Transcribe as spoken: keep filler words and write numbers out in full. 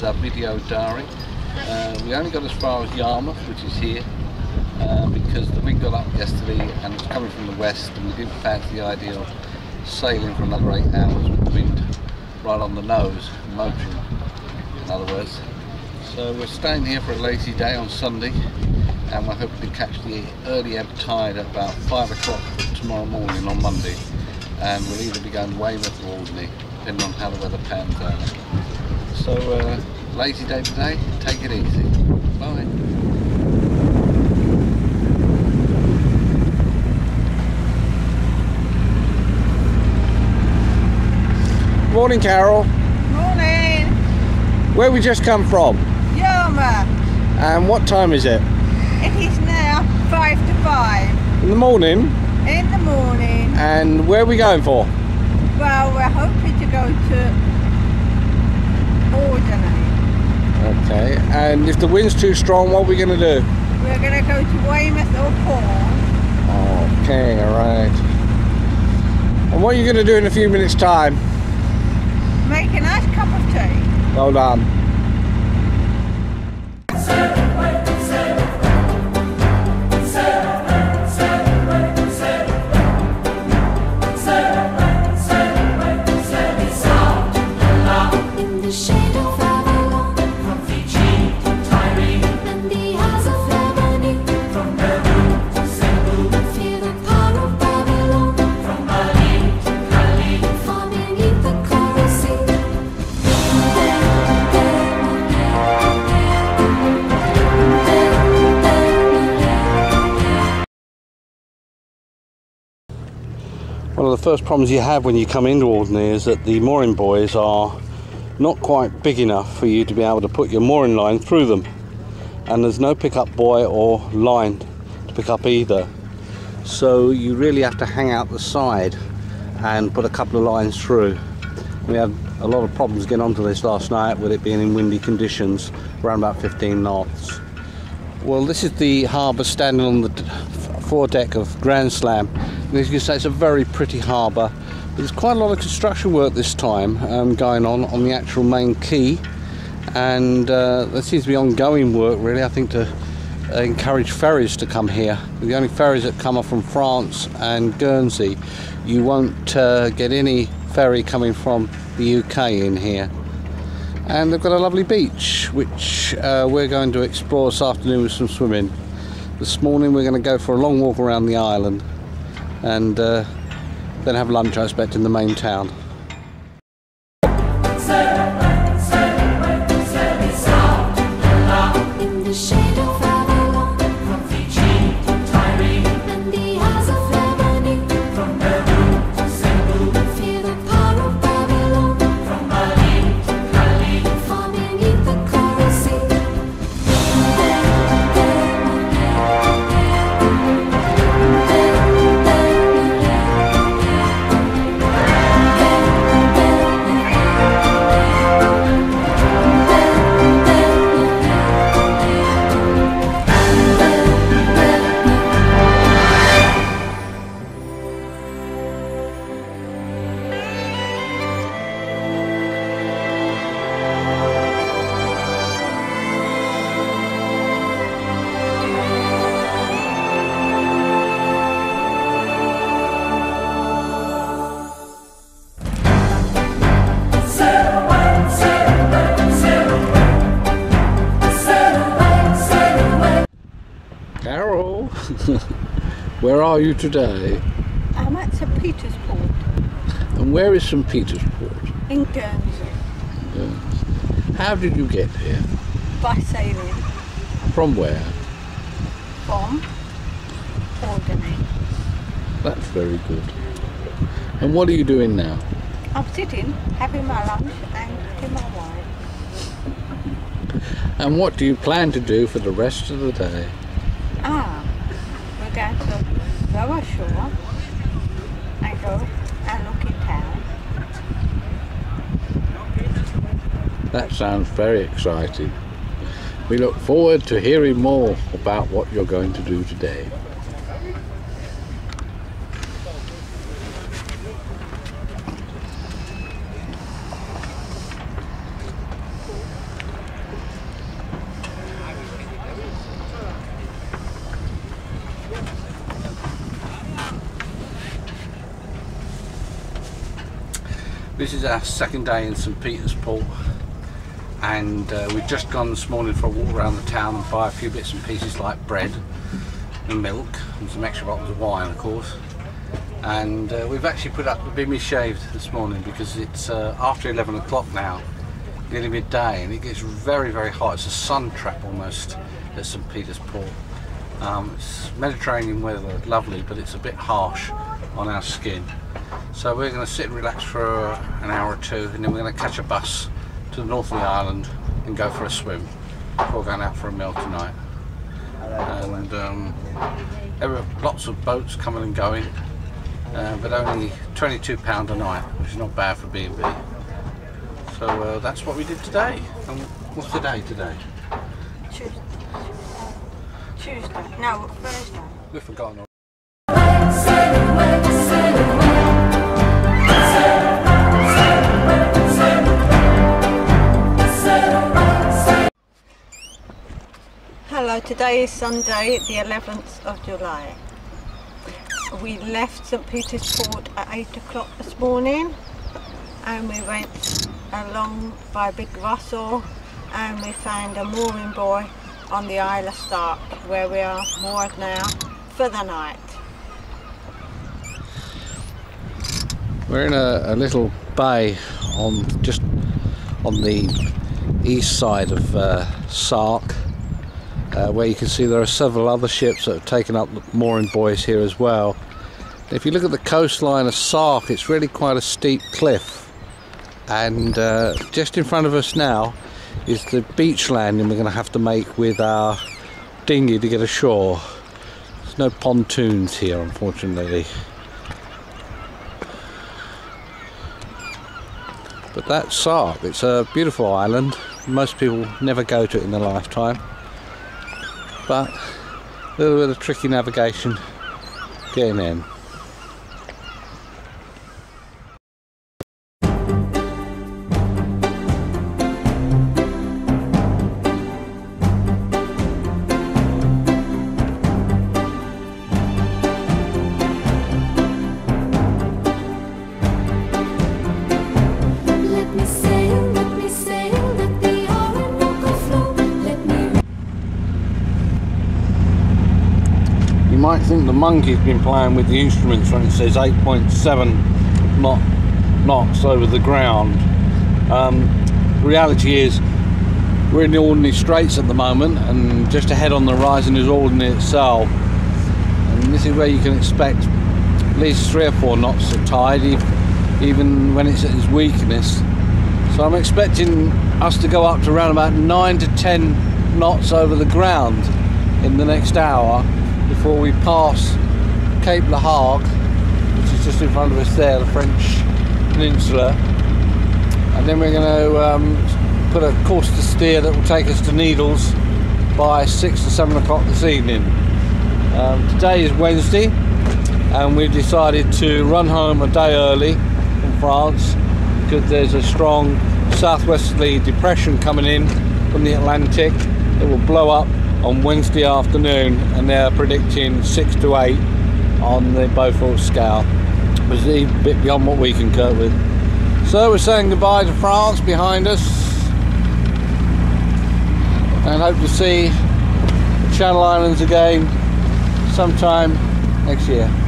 is our video diary. Uh, we only got as far as Yarmouth, which is here, uh, because the wind got up yesterday and it's coming from the west, and we didn't fancy the idea of sailing for another eight hours with the wind right on the nose, motoring in other words. So we're staying here for a lazy day on Sunday, and we're hoping to catch the early ebb tide at about five o'clock tomorrow morning on Monday, and we'll either be going Weymouth or Alderney, depending on how the weather pans out. So uh, lazy day today, take it easy. Bye. Morning, Carol. Morning. Where we just come from? Yarmouth. And what time is it? It is now five to five. In the morning? In the morning. And where are we going for? Well, we're hoping to go to Alderney. Okay, and if the wind's too strong, what are we going to do? We're going to go to Weymouth or Portsmouth. Okay, alright. And what are you going to do in a few minutes' time? Make a nice cup of tea. Well done. One of the first problems you have when you come into Alderney is that the mooring buoys are not quite big enough for you to be able to put your mooring line through them, and there's no pickup buoy or line to pick up either, so you really have to hang out the side and put a couple of lines through. We had a lot of problems getting onto this last night with it being in windy conditions, around about fifteen knots. Well, this is the harbour standing on the foredeck of Grand Slam. And as you can say, it's a very pretty harbour. There's quite a lot of construction work this time um, going on on the actual main quay, and uh, there seems to be ongoing work really, I think, to uh, encourage ferries to come here. The only ferries that come are from France and Guernsey. You won't uh, get any ferry coming from the U K in here. And they've got a lovely beach, which uh, we're going to explore this afternoon with some swimming. This morning we're going to go for a long walk around the island, and uh, then have lunch, I expect, in the main town. Carol, where are you today? I'm at Saint Peter's Port. And where is Saint Peter's Port? In Guernsey. Yes. How did you get here? By sailing. From where? From Alderney. That's very good. And what are you doing now? I'm sitting, having my lunch and cooking my wine. And what do you plan to do for the rest of the day? Ah, we're going to go ashore and go and look in town. That sounds very exciting. We look forward to hearing more about what you're going to do today. This is our second day in St Peter's Port, and uh, we've just gone this morning for a walk around the town and buy a few bits and pieces like bread and milk and some extra bottles of wine, of course. And uh, we've actually put up the bimmy shaved this morning because it's uh, after eleven o'clock now, nearly midday, and it gets very very hot. It's a sun trap almost at St Peter's Port. Um, it's Mediterranean weather, lovely, but it's a bit harsh on our skin. So we're going to sit and relax for an hour or two, and then we're going to catch a bus to the north of the island and go for a swim before going out for a meal tonight. And um, there are lots of boats coming and going, uh, but only twenty-two pounds a night, which is not bad for B and B. So uh, that's what we did today. And what's the day today? Tuesday. Tuesday. No, Thursday. We've forgotten. Hello, today is Sunday, the eleventh of July. We left St Peter's Port at eight o'clock this morning, and we went along by Big Russell, and we found a mooring buoy on the Isle of Sark, where we are moored now for the night. We're in a, a little bay on just on the east side of uh, Sark, uh, where you can see there are several other ships that have taken up mooring buoys here as well. If you look at the coastline of Sark, it's really quite a steep cliff, and uh, just in front of us now is the beach landing we're going to have to make with our dinghy to get ashore. There's no pontoons here, unfortunately. But that's Sark. It's a beautiful island. Most people never go to it in their lifetime, but a little bit of tricky navigation getting in. You might think the monkey's been playing with the instruments when it says eight point seven knot, knots over the ground. Um, reality is we're in the Alderney Straits at the moment, and just ahead on the horizon is Alderney itself, and this is where you can expect at least three or four knots of tide, even when it's at its weakness. So I'm expecting us to go up to around about nine to ten knots over the ground in the next hour, before we pass Cape La Hague, which is just in front of us there, the French peninsula, and then we're going to um, put a course to steer that will take us to Needles by six or seven o'clock this evening. Um, today is Wednesday, and we've decided to run home a day early from France because there's a strong southwesterly depression coming in from the Atlantic that will blow up on Wednesday afternoon, and they're predicting six to eight on the Beaufort scale, which is a bit beyond what we can cope with. So we're saying goodbye to France behind us, and hope to see the Channel Islands again sometime next year.